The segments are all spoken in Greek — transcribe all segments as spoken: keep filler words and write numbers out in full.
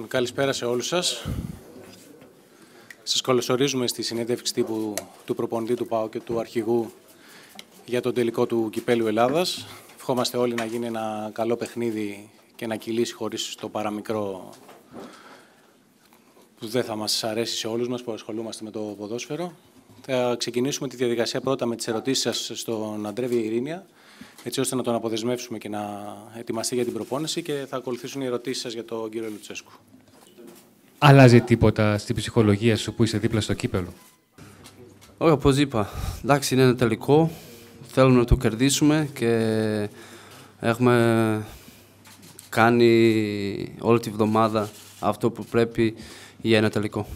Καλησπέρα σε όλους σας. Σας καλωσορίζουμε στη συνέντευξη τύπου του προπονητή του ΠΑΟΚ και του αρχηγού για τον τελικό του Κυπέλλου Ελλάδας. Ευχόμαστε όλοι να γίνει ένα καλό παιχνίδι και να κυλήσει χωρίς το παραμικρό που δεν θα μας αρέσει σε όλους μας που ασχολούμαστε με το ποδόσφαιρο. Θα ξεκινήσουμε τη διαδικασία πρώτα με τις ερωτήσεις σας στον Αντρέ Βιερίνια, έτσι ώστε να τον αποδεσμεύσουμε και να ετοιμαστεί για την προπόνηση, και θα ακολουθήσουν οι ερωτήσεις σας για τον κύριο Λουτσέσκου. Αλλάζει τίποτα στην ψυχολογία σου που είσαι δίπλα στο κύπελλο? Όχι, όπως είπα, εντάξει, είναι ένα τελικό, θέλουμε να το κερδίσουμε και έχουμε κάνει όλη τη βδομάδα αυτό που πρέπει για ένα τελικό.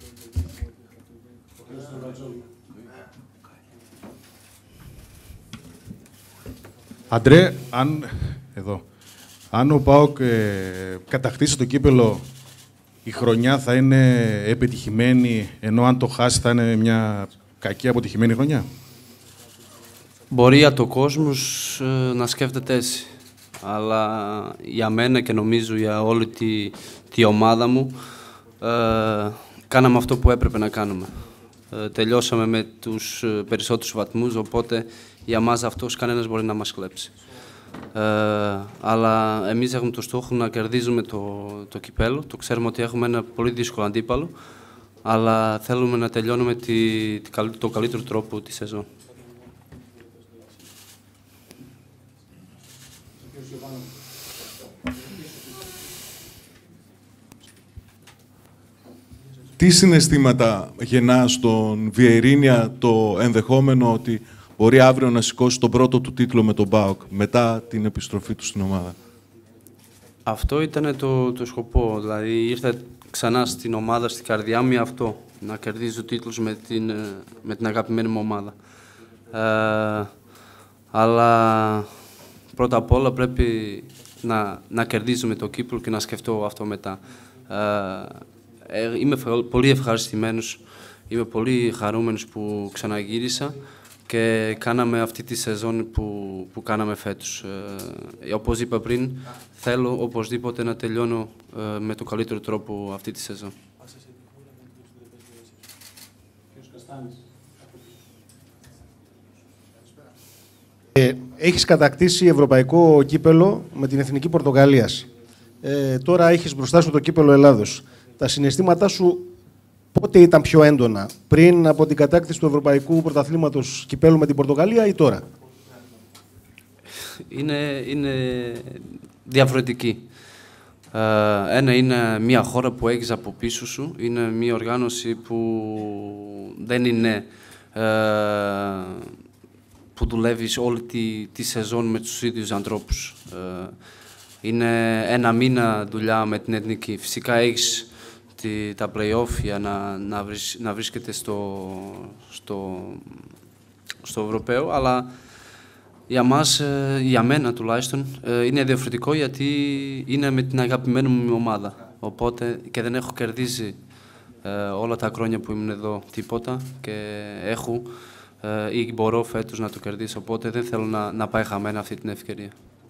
Αντρέ, αν, εδώ, αν ο ΠΑΟΚ ε, κατακτήσει το κύπελλο, η χρονιά θα είναι επιτυχημένη, ενώ αν το χάσει θα είναι μια κακή αποτυχημένη χρονιά? Μπορεί για το κόσμο ε, να σκέφτεται έτσι, αλλά για μένα και νομίζω για όλη τη, τη ομάδα μου, ε, κάναμε αυτό που έπρεπε να κάνουμε. Ε, τελειώσαμε με τους περισσότερους βαθμούς, οπότε για μας αυτός κανένας μπορεί να μας κλέψει. Ε, αλλά εμείς έχουμε το στόχο να κερδίζουμε το, το κυπέλλο. Το ξέρουμε ότι έχουμε ένα πολύ δύσκολο αντίπαλο, αλλά θέλουμε να τελειώνουμε τη, τη, το καλύτερο τρόπο τη σεζόν. Τι συναισθήματα γεννά στον Βιερίνια το ενδεχόμενο ότι μπορεί αύριο να σηκώσει τον πρώτο του τίτλο με τον ΠΑΟΚ μετά την επιστροφή του στην ομάδα? Αυτό ήταν το, το σκοπό, δηλαδή ήρθα ξανά στην ομάδα, στην καρδιά μου αυτό, να κερδίζω τίτλους με την, με την αγαπημένη μου ομάδα. Ε, αλλά πρώτα απ' όλα πρέπει να, να κερδίζουμε το κύπελλο και να σκεφτώ αυτό μετά. Ε, είμαι πολύ ευχαριστημένος, είμαι πολύ χαρούμενος που ξαναγύρισα και κάναμε αυτή τη σεζόν που, που κάναμε φέτος. Ε, όπως είπα πριν, θέλω οπωσδήποτε να τελειώνω ε, με το καλύτερο τρόπο αυτή τη σεζόν. Ε, έχεις κατακτήσει ευρωπαϊκό κύπελλο με την Εθνική Πορτογαλίας. Ε, τώρα έχεις μπροστά σου το κύπελλο Ελλάδος. Τα συναισθήματά σου πότε ήταν πιο έντονα, πριν από την κατάκτηση του Ευρωπαϊκού Πρωταθλήματος Κυπέλλου με την Πορτογαλία ή τώρα? Είναι, είναι διαφορετική. Ε, ένα είναι μια χώρα που έχεις από πίσω σου, είναι μια οργάνωση που δεν είναι ε, που δουλεύεις όλη τη, τη σεζόν με τους ίδιους ανθρώπους. Ε, είναι ένα μήνα δουλειά με την εθνική. Φυσικά έχεις τη, τα play-off για να, να, βρεις, να βρίσκεται στο, στο, στο Ευρωπαίο, αλλά για μας, για μένα τουλάχιστον, είναι διαφορετικό γιατί είναι με την αγαπημένη μου ομάδα. Οπότε και δεν έχω κερδίσει ε, όλα τα χρόνια που ήμουν εδώ τίποτα και έχω ε, ή μπορώ φέτος να το κερδίσω. Οπότε δεν θέλω να, να πάει χαμένα αυτή την ευκαιρία.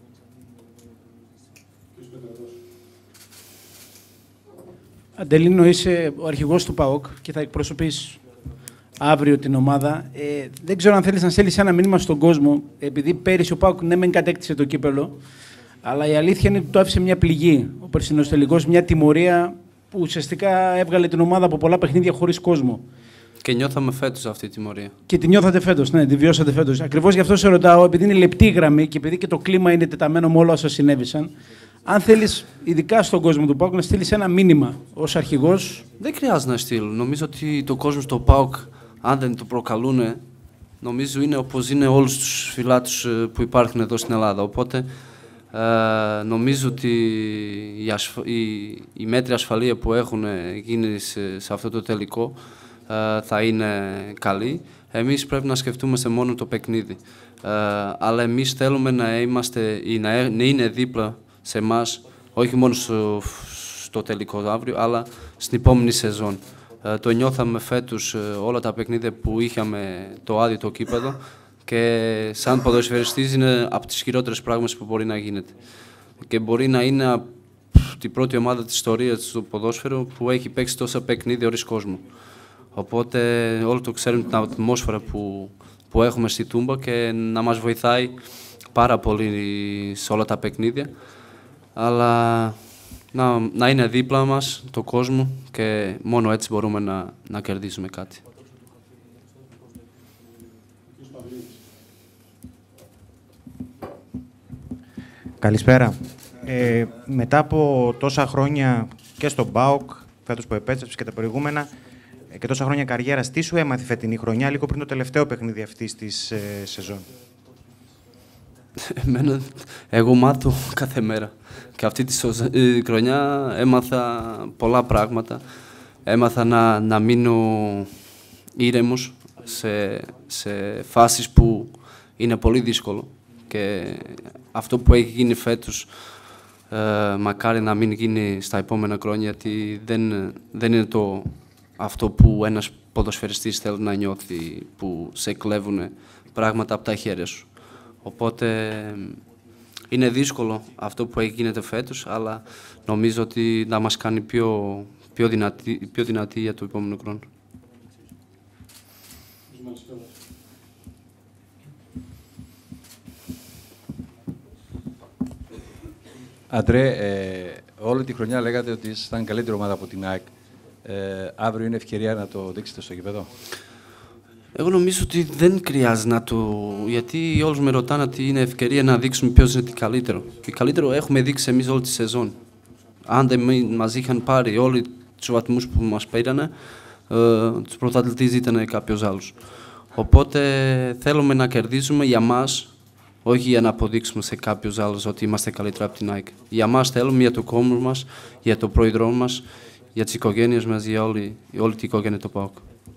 Αντελίνο, είσαι ο αρχηγός του ΠΑΟΚ και θα εκπροσωπείς αύριο την ομάδα. Ε, δεν ξέρω αν θέλεις να στείλεις ένα μήνυμα στον κόσμο, επειδή πέρυσι ο ΠΑΟΚ ναι μεν κατέκτησε το κύπελλο, αλλά η αλήθεια είναι ότι το άφησε μια πληγή. Ο περσινός τελικός, μια τιμωρία που ουσιαστικά έβγαλε την ομάδα από πολλά παιχνίδια χωρίς κόσμο. Και νιώθαμε φέτος αυτή τη τιμωρία. Και τη νιώθατε φέτος, ναι, τη βιώσατε φέτος. Ακριβώς γι' αυτό σε ρωτάω, επειδή είναι λεπτή γραμμή και επειδή και το κλίμα είναι τεταμένο με όλα όσα συνέβησαν. Αν θέλεις, ειδικά στον κόσμο του ΠΑΟΚ, να στείλεις ένα μήνυμα ως αρχηγός. Δεν χρειάζεται να στείλω. Νομίζω ότι το κόσμο στο ΠΑΟΚ, αν δεν το προκαλούν, νομίζω είναι όπως είναι όλους τους φιλάτους που υπάρχουν εδώ στην Ελλάδα. Οπότε, ε, νομίζω ότι η, ασφα... η... η μέτρη ασφαλεία που έχουν γίνει σε, σε αυτό το τελικό ε, θα είναι καλή. Εμείς πρέπει να σκεφτούμε σε μόνο το παιχνίδι. Ε, αλλά εμείς θέλουμε να είμαστε ή να είναι δίπλα σε εμάς, όχι μόνο στο, στο τελικό αύριο, αλλά στην επόμενη σεζόν. Ε, το νιώθαμε φέτος ε, όλα τα παιχνίδια που είχαμε το άδειο το κήπεδο και σαν ποδοσφαιριστής είναι από τις χειρότερες πράγματα που μπορεί να γίνεται. Και μπορεί να είναι η πρώτη ομάδα της ιστορίας του ποδόσφαιρου που έχει παίξει τόσα παιχνίδια χωρίς κόσμο. Οπότε όλοι το ξέρουν την ατμόσφαιρα που, που έχουμε στη Τούμπα και να μας βοηθάει πάρα πολύ σε όλα τα παιχνίδια. Αλλά να, να είναι δίπλα μας το κόσμο και μόνο έτσι μπορούμε να, να κερδίσουμε κάτι. Καλησπέρα. Ε, μετά από τόσα χρόνια και στον ΠΑΟΚ, φέτος που επέστρεψε και τα προηγούμενα, και τόσα χρόνια καριέρας, τι σου έμαθε φετινή χρονιά, λίγο πριν το τελευταίο παιχνίδι αυτής της ε, σεζόν? Εμένα, εγώ μάθω κάθε μέρα. Και αυτή τη χρονιά έμαθα πολλά πράγματα. Έμαθα να, να μείνω ήρεμος σε, σε φάσεις που είναι πολύ δύσκολο. Και αυτό που έχει γίνει φέτος, ε, μακάρι να μην γίνει στα επόμενα χρόνια, γιατί δεν, δεν είναι το αυτό που ένας ποδοσφαιριστής θέλει να νιώθει, που σε κλέβουν πράγματα από τα χέρια σου. Οπότε είναι δύσκολο αυτό που έχει γίνεται φέτος, αλλά νομίζω ότι να μας κάνει πιο, πιο, δυνατή, πιο δυνατή για το επόμενο χρόνο. Αντρέ, ε, όλη τη χρονιά λέγατε ότι ήσασταν καλύτερη ομάδα από την ΑΕΚ. Ε, αύριο είναι ευκαιρία να το δείξετε στο γήπεδο? Εγώ νομίζω ότι δεν χρειάζεται να το... Γιατί όλοι με ρωτάνε ότι είναι ευκαιρία να δείξουμε ποιος είναι το καλύτερο. Και καλύτερο έχουμε δείξει εμείς όλη τη σεζόν. Αν δεν μας είχαν πάρει όλοι τους βαθμούς που μας πήρανε, ε, τους πρωταθλητές ήταν κάποιος άλλος. Οπότε θέλουμε να κερδίσουμε για μας, όχι για να αποδείξουμε σε κάποιους άλλους ότι είμαστε καλύτεροι από την ΑΕΚ. Για μας θέλουμε, για το κόμμα μας, για το πρόεδρό μας, για τις οικογένειες μας, για όλη, όλη την οικογένεια του ΠΑΟΚ.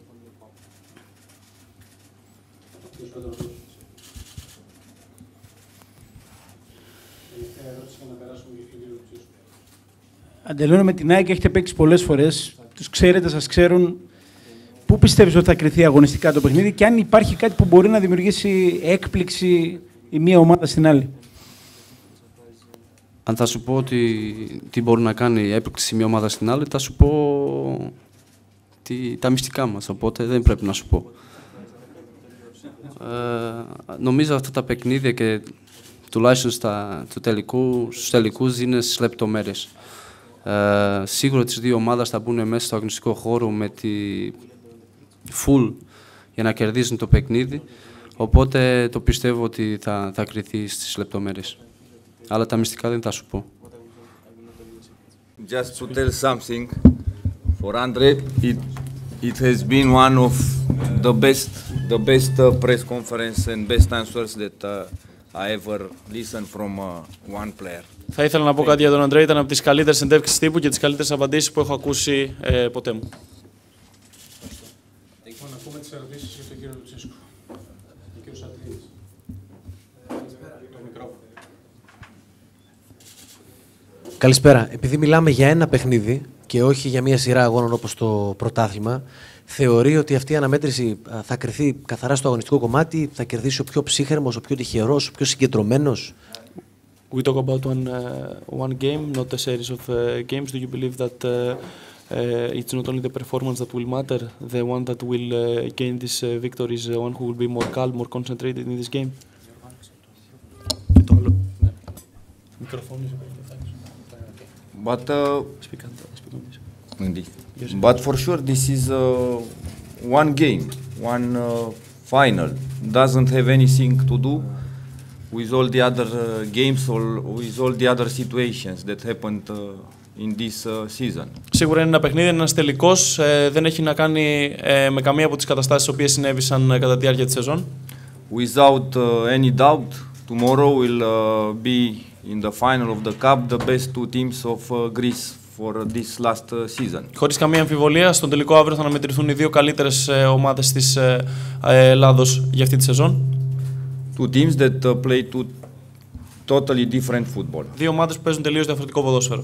Αντελώνω με την ΑΕΚ, έχετε παίξει πολλές φορές. Τους ξέρετε, σας ξέρουν. Πού πιστεύεις ότι θα κριθεί αγωνιστικά το παιχνίδι και αν υπάρχει κάτι που μπορεί να δημιουργήσει έκπληξη η μία ομάδα στην άλλη? Αν θα σου πω ότι τι μπορεί να κάνει έκπληξη μια ομάδα στην άλλη, θα σου πω τι, τα μυστικά μας, οπότε δεν πρέπει να σου πω. Ε, νομίζω αυτά τα παιχνίδια και τουλάχιστον στα, του τελικού, στους τελικούς είναι στις λεπτομέρειες. Ε, σίγουρα τις δύο ομάδες θα μπουν μέσα στο αγωνιστικό χώρο με τη full για να κερδίσουν το παιχνίδι, οπότε το πιστεύω ότι θα, θα κριθεί στις λεπτομέρειες. Αλλά τα μυστικά δεν θα σου πω. Just to tell something, for Andre, it, it has been one of the best, the best uh, press conference and best answers that uh, I ever listened from uh, one player. Θα ήθελα να πω κάτι για τον Αντρέ. Ήταν από τις καλύτερες συνέντευξεις τύπου και τις καλύτερες απαντήσεις που έχω ακούσει ε, ποτέ μου. Λοιπόν, να πούμε τις ερωτήσεις για τον κύριο Λουτσέσκου. Ο κύριος Ατρίδης. Το μικρόφωνο. Καλησπέρα. Επειδή μιλάμε για ένα παιχνίδι και όχι για μια σειρά αγώνων όπως το πρωτάθλημα, θεωρεί ότι αυτή η αναμέτρηση θα κριθεί καθαρά στο αγωνιστικό κομμάτι, θα κερδίσει ο πιο ψύχρεμος, ο πιο τυχερός, ο πιο συγκεντρωμένος? We talk about one, uh, one game, not a series of uh, games. Do you believe that uh, uh, it's not only the performance that will matter, the one that will uh, gain this uh, victory is the one who will be more calm, more concentrated in this game? But, uh, but for sure this is uh, one game, one uh, final. Doesn't have anything to do with all the other uh, games or with all the other situations that happened uh, in this uh, season. Σίγουρα είναι ένα παιχνίδι, είναι ένας τελικός. Ε, δεν έχει να κάνει ε, με καμία από τις καταστάσεις οποίες συνέβησαν ε, κατά τη διάρκεια της σεζόν. Without uh, any doubt, tomorrow will uh, be in the final of the cup the best two teams of uh, Greece for this last uh, season. Χωρίς καμία αμφιβολία, στον τελικό αύριο θα αναμετρηθούν οι δύο καλύτερες ε, ομάδες της ε, ε, Ελλάδος για αυτή τη σεζόν. Two teams that uh, play two totally different football. Δύο ομάδες που παίζουν τελείως διαφορετικό ποδόσφαιρο.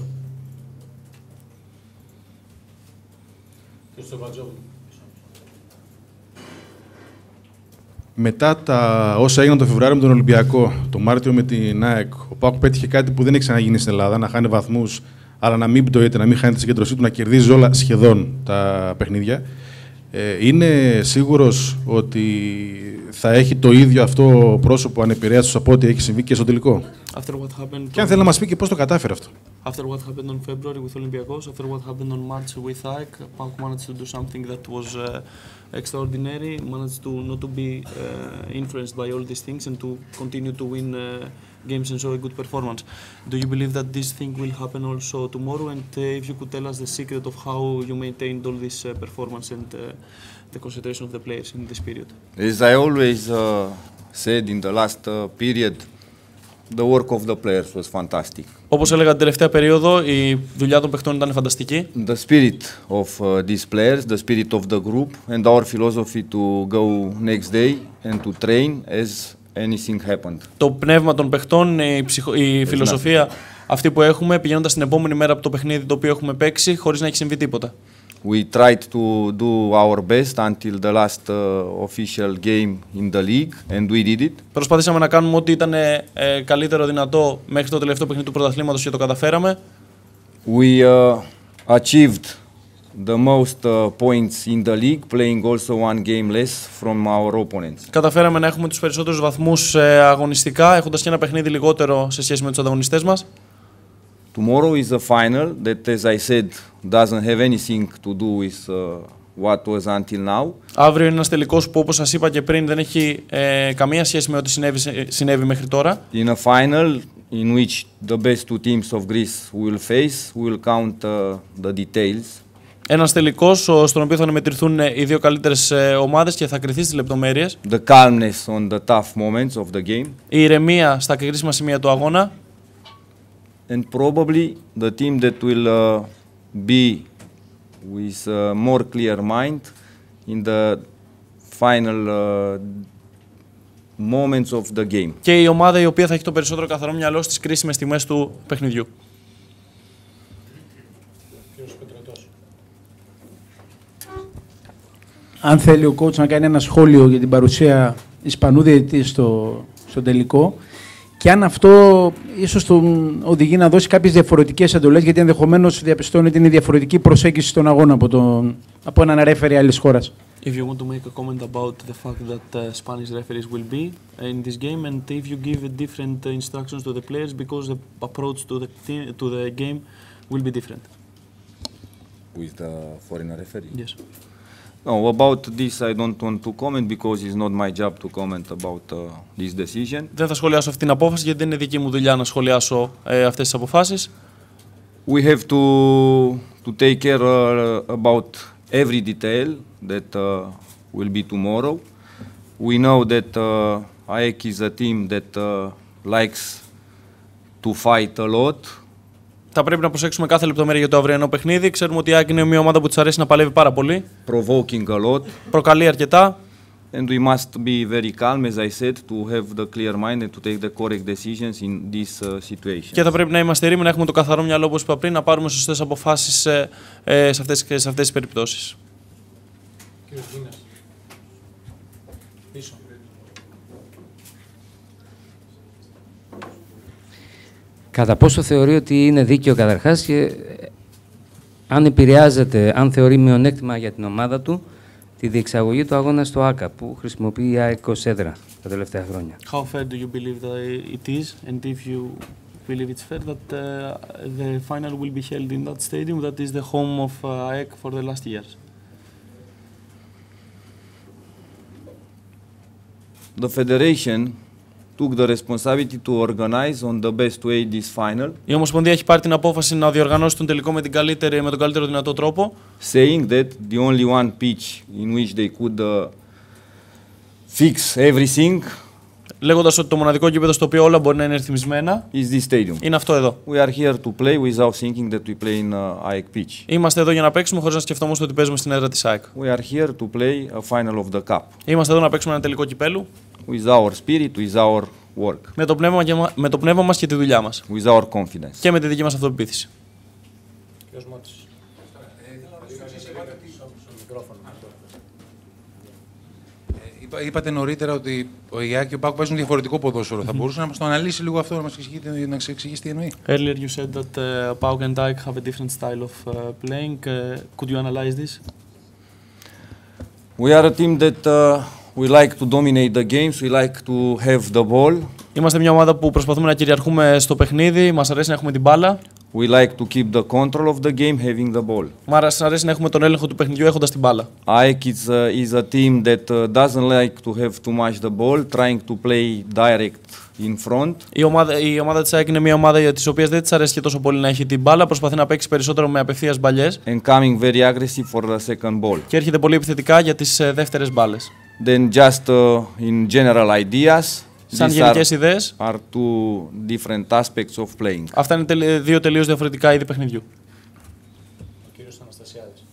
Μετά τα όσα έγιναν το Φεβρουάριο με τον Ολυμπιακό, το Μάρτιο με την ΑΕΚ, ο ΠΑΟΚ πέτυχε κάτι που δεν έχει ξαναγίνει στην Ελλάδα, να χάνει βαθμούς αλλά να μην πτωείται, να μην χάνει τη συγκέντρωσή του, να κερδίζει όλα σχεδόν τα παιχνίδια. Ε, είναι σίγουρος ότι θα έχει το ίδιο αυτό πρόσωπο ανεπηρέαστος από ό,τι έχει συμβεί και στο τελικό? After what happened Και αν θέλει να μας πει και πώς το κατάφερε αυτό. After what happened on February with Olympiacos, after what happened on March with A E K, PAOK managed to do something that was uh, extraordinary, managed to not to be uh, influenced by all these things and to continue to win uh, games and show a good performance. Do you believe that this thing will happen also tomorrow? And uh, if you could tell us the secret of how you maintained all this uh, performance and uh, the concentration of the players in this period? As I always uh, said in the last uh, period, the work of the players was fantastic. Όπως έλεγα την τελευταία περίοδο, η δουλειά των παιχτών ήταν φανταστική. The spirit of uh, these players, the spirit of the group and our philosophy to go next day and to train as anything happened. Το πνεύμα των παιχτών, η, ψυχο... η φιλοσοφία αυτή που έχουμε, πηγαίνοντας την επόμενη μέρα από το παιχνίδι το οποίο έχουμε παίξει, χωρίς να έχει συμβεί τίποτα. We tried to do our best until the last uh, official game in the league and we did it. Προσπαθήσαμε να κάνουμε ό,τι ήταν ε, καλύτερο δυνατό μέχρι το τελευταίο παιχνίδι του πρωταθλήματος και το καταφέραμε. We uh, achieved the most uh, points in the league, playing also one game less from our opponents. Καταφέραμε να έχουμε τους περισσότερους βαθμούς ε, αγωνιστικά, έχοντας και ένα παιχνίδι λιγότερο σε σχέση με τους ανταγωνιστές μας. Tomorrow is a final that, as I said, doesn't have anything to do with uh, what was until now. Αύριο είναι ένας τελικός που, όπως σας είπα και πριν, δεν έχει ε, καμία σχέση με ό,τι συνέβη, συνέβη μέχρι τώρα. In a final in which the best two teams of Greece will face, we will count uh, the details. Ένας τελικός στον οποίο θα μετρηθούν οι δύο καλύτερες ομάδες και θα κριθεί στις λεπτομέρειες. The calmness on the tough moments of the game. Η ηρεμία στα κρίσιμα σημεία του αγώνα. And probably the team that will uh, be with a more clear mind in the final uh, moments of the game. Και η ομάδα η οποία θα έχει το περισσότερο καθαρό μυαλό στις κρίσιμες στιγμές του παιχνιδιού. Αν θέλει ο coach να κάνει ένα σχόλιο για την παρουσία Ισπανού διαιτητή στο, στο τελικό και αν αυτό ίσως τον οδηγεί να δώσει κάποιες διαφορετικές εντολές, γιατί ενδεχομένως διαπιστώνει ότι είναι διαφορετική προσέγγιση στον αγώνα από, τον, από έναν ρέφερι άλλης χώρας. If you want to make a comment about the fact that uh, Spanish referees will be in this game and if you give different uh, instructions to the players because the approach to the, team, to the game will be different. With the foreign referee? Yes. No, about this I don't want to comment because it's not my job to comment about uh, this decision. Δεν θα σχολιάσω αυτή την απόφαση γιατί δεν είναι δική μου δουλειά να σχολιάσω ε, αυτές τις αποφάσεις. We have to to take care uh, about every detail that uh, will be tomorrow. We know that uh, A E K is a team that uh, likes to fight a lot. Θα πρέπει να προσέξουμε κάθε λεπτομέρεια για το αυριανό παιχνίδι. Ξέρουμε ότι η A E K είναι μια ομάδα που της αρέσει να παλεύει πάρα πολύ. Provoking a lot. Προκαλεί αρκετά. And we must be very calm, as I said, to have the clear mind and to take the correct decisions in this uh, situation. Και θα πρέπει να είμαστε ήρεμοι, να έχουμε το καθαρό μυαλό, όπως είπα πριν, να πάρουμε σωστές αποφάσεις ε, ε, σε αυτές, σε αυτές τις περιπτώσεις. Κατά πόσο θεωρεί ότι είναι δίκαιο καταρχάς και αν επηρεάζεται, αν θεωρεί μειονέκτημα για την ομάδα του τη διεξαγωγή του αγώνα στο Α Κα που χρησιμοποιεί η ΑΕΚ ως έδρα τα τελευταία χρόνια. How fair do you believe that it is and if you believe it's fair that uh, the final will be held in that stadium that is the home of uh, A E K for the last years? The federation took the responsibility to organize on the best way this final. Η Ομοσπονδία έχει πάρει την απόφαση να διοργανώσει τον τελικό με, την καλύτερη, με τον καλύτερο δυνατό τρόπο. Saying that the only one pitch in which they could uh, fix everything. Λέγοντας ότι το μοναδικό γήπεδο στο οποίο όλα μπορεί να είναι ρυθμισμένα is this stadium. Είναι αυτό εδώ. We are here to play without thinking that we play in uh, A E K pitch. Είμαστε εδώ για να παίξουμε χωρίς να σκεφτόμαστε ότι παίζουμε στην έδρα της Α E K. We are here to play a final of the cup. Είμαστε εδώ να παίξουμε ένα τελικό κυπέλου. With our spirit, with our work. Με το πνεύμα, με το πνεύμα μας και τη δουλειά μας. With our confidence. Και με τη δική μας αυτοπεποίθηση. είπατε νωρίτερα ότι ο ΙΑΚ και ο ΠΑΟΚ παίζουν διαφορετικό ποδόσφαιρο. Θα μπορούσε να μας το αναλύσει λίγο αυτό, να μας εξηγήσει, να εξηγήσει τι εννοεί. Earlier you said that uh, PAOK and A E K have a different style of uh, playing. Uh, could you analyze this? We are a team that uh, we like to dominate the games, we like to have the ball. Είμαστε μια ομάδα που προσπαθούμε να κυριαρχούμε στο παιχνίδι, μας αρέσει να έχουμε την μπάλα. We like to keep the control of the game having the ball. Μας αρέσει να έχουμε τον έλεγχο του παιχνιδιού έχοντας την μπάλα. A E K is, uh, is a team that uh, doesn't like to have too much the ball, trying to play direct in front. Η ομάδα, η ομάδα της A E K είναι μια ομάδα της οποίας δεν της αρέσει και τόσο πολύ να έχει την μπάλα, προσπαθεί να παίξει περισσότερο με απευθείας μπαλιές. And coming very aggressive for the second ball. Και έρχεται πολύ επιθετικά για τις uh, δεύτερες μπάλες. Then just uh, in general ideas. Σαν γενικές ιδέες, are two different aspects of playing. Αυτά είναι τελε, δύο τελείως διαφορετικά είδη παιχνιδιού. Ο κύριος Αναστασιάδης.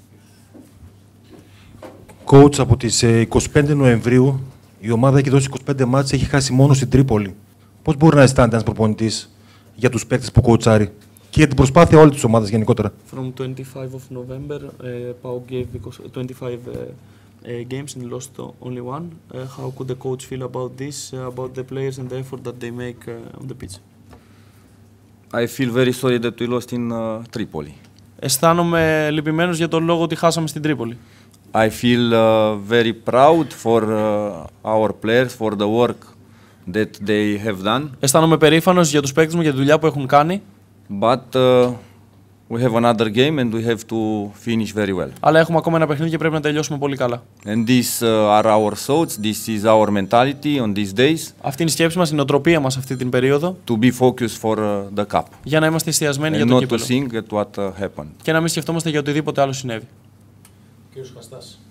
Coach, από τις είκοσι πέντε Νοεμβρίου η ομάδα έχει δώσει είκοσι πέντε μάτς, έχει χάσει μόνο στην Τρίπολη. Πώς μπορεί να αισθάνεται ένας προπονητής για τους παίκτες που κοουτσάρει και για την προσπάθεια όλης της ομάδας γενικότερα? From twenty-fifth of November, uh, PAOK gave twenty-five uh, Uh, games and lost only one. Uh, how could the coach feel about this, uh, about the players and the effort that they make uh, on the pitch? I feel very sorry that we lost in uh, Tripoli. Αισθάνομαι λυπημένος για τον λόγο ότι χάσαμε στην Τρίπολη. I feel uh, very proud for uh, our players, for the work that they have done. Αισθάνομαι περήφανος για τους παίκτες μου, για τη δουλειά που έχουν κάνει. But uh, we have another game and we have to finish very well. Αλλά έχουμε ακόμα ένα παιχνίδι και πρέπει να τελειώσουμε πολύ καλά. And these uh, are our thoughts, this is our mentality on these days. Αυτή είναι η σκέψη μας, η νοοτροπία μας αυτή την περίοδο. To be focused for uh, the cup. Για να είμαστε εστιασμένοι and για το not κύπελλο. To think at what uh, happened. Και να μην σκεφτόμαστε για οτιδήποτε άλλο συνέβη. Κύριος Χαστάς.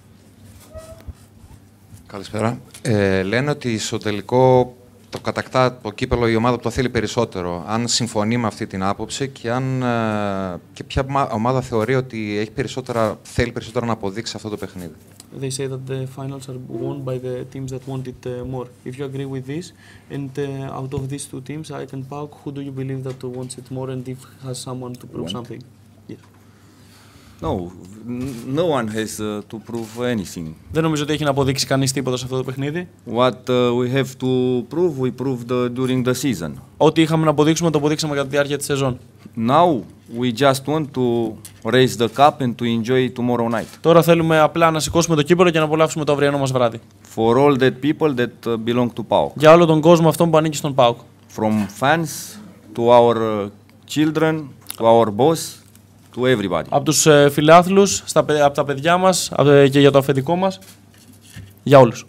Καλησπέρα. Ε, λένε ότι στο τελικό το κατακτά το κύπελλο η ομάδα που το θέλει περισσότερο. Αν συμφωνεί με αυτή την άποψη και, αν, και ποια ομάδα θεωρεί ότι έχει περισσότερα, θέλει περισσότερο να αποδείξει αυτό το παιχνίδι. They say that the finals are won by the teams that want it uh, more. If you agree with this, and uh, out of these two teams, A E K and PAOK, who do you believe that wants it more and if has someone to prove Want? something? Yeah. No, no one has uh, to prove anything. Δεν νομίζω ότι έχει να αποδείξει κανείς τίποτα σε αυτό το παιχνίδι. What uh, we have to prove, we proved uh, during the season. Ό,τι είχαμε να αποδείξουμε, το αποδείξαμε κατά τη διάρκεια της σεζόν. Now we just want to raise the cup and to enjoy tomorrow night. Τώρα θέλουμε απλά να σηκώσουμε το κύπελλο και να απολαύσουμε το αυριανό μας βράδυ. For all that people that belong to PAOK. Για όλο τον κόσμο αυτόν που ανήκει στον PAOK. From fans to our uh, children, to our boss. To everybody. Από τους ε, φιλάθλους, στα, από τα παιδιά μας από, και για το αφεντικό μας, για όλους.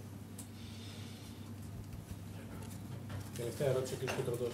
Τελευταία ερώτηση, ο κ. Κουτροντός.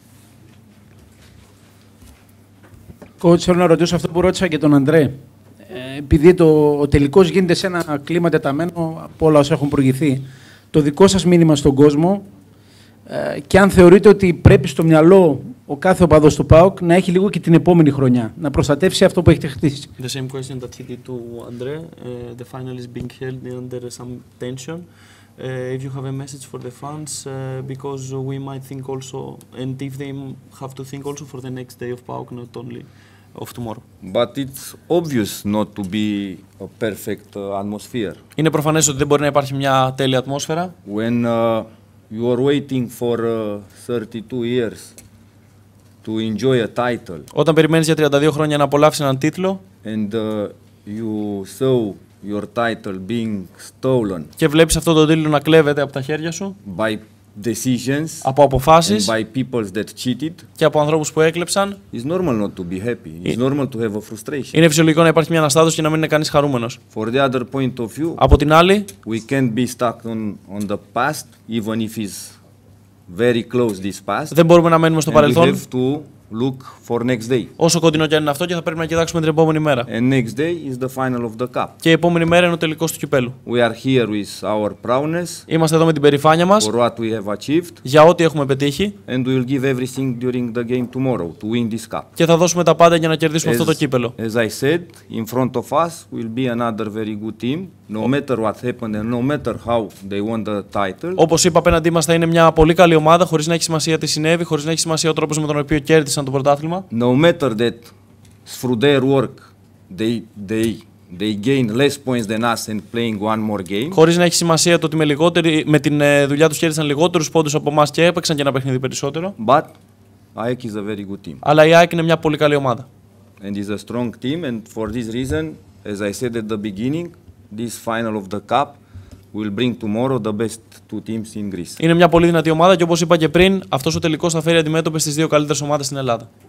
Coach, θέλω να ρωτήσω αυτό που ρώτησα και τον Αντρέ. Ε, επειδή το, ο τελικός γίνεται σε ένα κλίμα τεταμένο από όλα όσα έχουν προηγηθεί, το δικό σας μήνυμα στον κόσμο ε, και αν θεωρείτε ότι πρέπει στο μυαλό ο κάθε οπαδός του ΠΑΟΚ να έχει λίγο και την επόμενη χρονιά, να προστατεύσει αυτό που έχετε χτίσει. The same question that he did to Andre. Uh, the final is being held under some tension. Uh, if you have a message for the fans, uh, because we might think also, and if they have to think also for the next day of PAOK, not only of tomorrow. But it's obvious not to be a perfect uh, atmosphere. Είναι προφανές ότι δεν μπορεί να υπάρχει μια τέλεια ατμόσφαιρα. When uh, you are waiting for uh, thirty-two years to enjoy a title. Όταν περιμένεις για τριάντα δύο χρόνια να απολαύσεις έναν τίτλο. And uh, you saw your title being stolen. Και βλέπεις αυτό το τίτλο να κλέβεται από τα χέρια σου. By decisions. Από αποφάσεις. And by people that cheated. Και από ανθρώπους που έκλεψαν. It's normal not to be happy. It's normal to have a frustration. Είναι φυσιολογικό να υπάρχει μια αναστάτωση και να μην είναι κανείς χαρούμενος. For the other point of view. Από την άλλη. We can't be stuck on on the past, even if it's very close this past. Δεν μπορούμε να μένουμε στο παρελθόν. We have to look for next day. Όσο κοντινό και αν είναι αυτό, και θα πρέπει να κοιτάξουμε την επόμενη μέρα. And next day is the final of the cup. Και η επόμενη μέρα είναι ο τελικός του κυπέλλου. We are here with our proudness. Είμαστε εδώ με την περηφάνεια μας. For what we have achieved. Για ό,τι έχουμε πετύχει. And we will give everything during the game tomorrow to win this cup. Και θα δώσουμε τα πάντα για να κερδίσουμε as, αυτό το κύπελλο. As I said, in front of us will be another very good team. No matter what happened and no matter how they won the title. Όπως είπα, απέναντί μας θα είναι μια πολύ καλή ομάδα, χωρίς να έχει σημασία τι συνέβη, χωρίς να έχει σημασία ο τρόπος με τον οποίο κέρδισαν το πρωτάθλημα. No matter that through their work they they they gain less points than us and playing one more game. Χωρίς να έχει σημασία το ότι με, λιγότερη, με την ε, δουλειά τους κέρδισαν λιγότερους πόντους από εμάς και έπαιξαν και ένα παιχνίδι περισσότερο. But A E K is a very good team. Αλλά η ΑΕΚ είναι μια πολύ καλή ομάδα. And is a strong team, and for this reason, as I said at the beginning, this final of the cup will bring tomorrow the best two teams in Greece. Είναι μια πολύ δυνατή ομάδα και όπως είπα και πριν, αυτός ο τελικός θα φέρει αντιμέτωπες στις δύο καλύτερες ομάδες στην Ελλάδα.